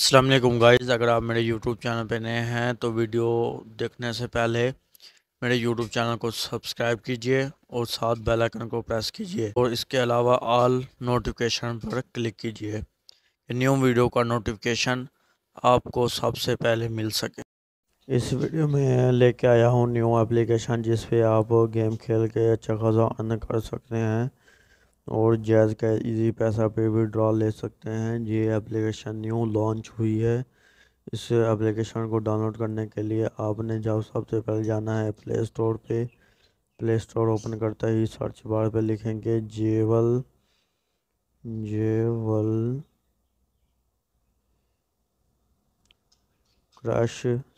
अस्सलाम वालेकुम गाइस। अगर आप मेरे YouTube चैनल पे नए हैं तो वीडियो देखने से पहले मेरे YouTube चैनल को सब्सक्राइब कीजिए और साथ बेल आइकन को प्रेस कीजिए और इसके अलावा ऑल नोटिफिकेशन पर क्लिक कीजिए, न्यू वीडियो का नोटिफिकेशन आपको सबसे पहले मिल सके। इस वीडियो में लेके आया हूँ न्यू एप्लीकेशन जिस पे आप गेम खेल के अच्छा खासा अर्न कर सकते हैं और जैज़ का इजी पैसा पे विड्रॉ ले सकते हैं। ये एप्लीकेशन न्यू लॉन्च हुई है। इस एप्लीकेशन को डाउनलोड करने के लिए आपने जब सबसे पहले जाना है प्ले स्टोर पे। प्ले स्टोर ओपन करते ही सर्च बार पे लिखेंगे जेवल जेवल क्रश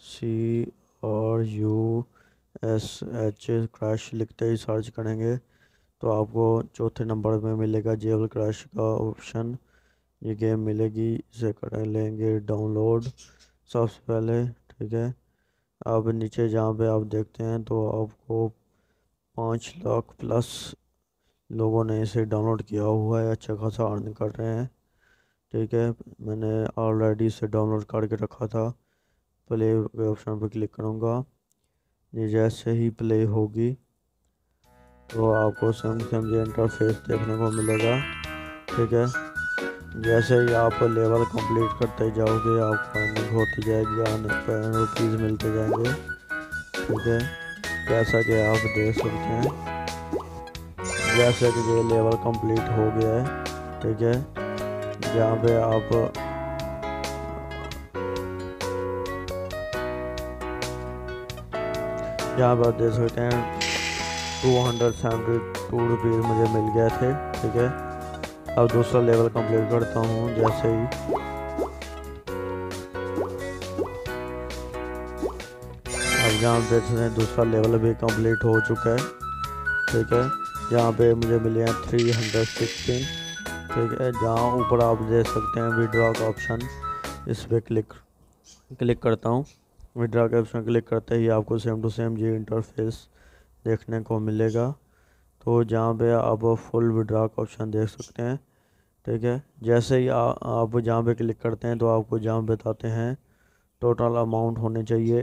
CRUSH क्रश लिखते ही सर्च करेंगे तो आपको चौथे नंबर पे मिलेगा जेवल क्रश का ऑप्शन। ये गेम मिलेगी, इसे कर लेंगे डाउनलोड सबसे पहले। ठीक है, अब नीचे जहाँ पे आप देखते हैं तो आपको 5 लाख प्लस लोगों ने इसे डाउनलोड किया हुआ है, अच्छा खासा अर्न कर रहे हैं। ठीक है, मैंने ऑलरेडी इसे डाउनलोड करके रखा था। प्ले के ऑप्शन पर क्लिक करूँगा। ये जैसे ही प्ले होगी तो आपको सेम ये इंटरफेस देखने को मिलेगा। ठीक है, जैसे ही आप लेवल कंप्लीट करते जाओगे आपको अर्निंग होती जाएगी, ₹100 मिलते जाएंगे। ठीक है, जैसा कि आप देख सकते हैं, जैसे कि ये लेवल कंप्लीट हो गया है। ठीक है, जहाँ पे आप यहाँ पर देख सकते हैं ₹272 मुझे मिल गए थे। ठीक है, अब दूसरा लेवल कंप्लीट करता हूँ। जैसे ही अब जहाँ देख सकते हैं दूसरा लेवल भी कंप्लीट हो चुका है। ठीक है, यहाँ पे मुझे मिले हैं 316। ठीक है, जहाँ ऊपर आप देख सकते हैं विड्रॉ का ऑप्शन, इस पर क्लिक करता हूँ। विड्रॉ के ऑप्शन क्लिक करते ही आपको सेम टू सेम ये इंटरफेस देखने को मिलेगा। तो जहाँ पे आप फुल विड्रॉ का ऑप्शन देख सकते हैं। ठीक है, जैसे ही आप जहाँ पे क्लिक करते हैं तो आपको जहाँ बताते हैं टोटल अमाउंट होने चाहिए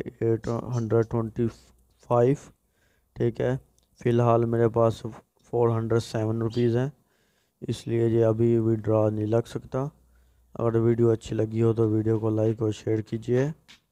825। ठीक है, फ़िलहाल मेरे पास ₹407 हैं, इसलिए ये अभी विड्रॉ नहीं लग सकता। अगर वीडियो अच्छी लगी हो तो वीडियो को लाइक और शेयर कीजिए।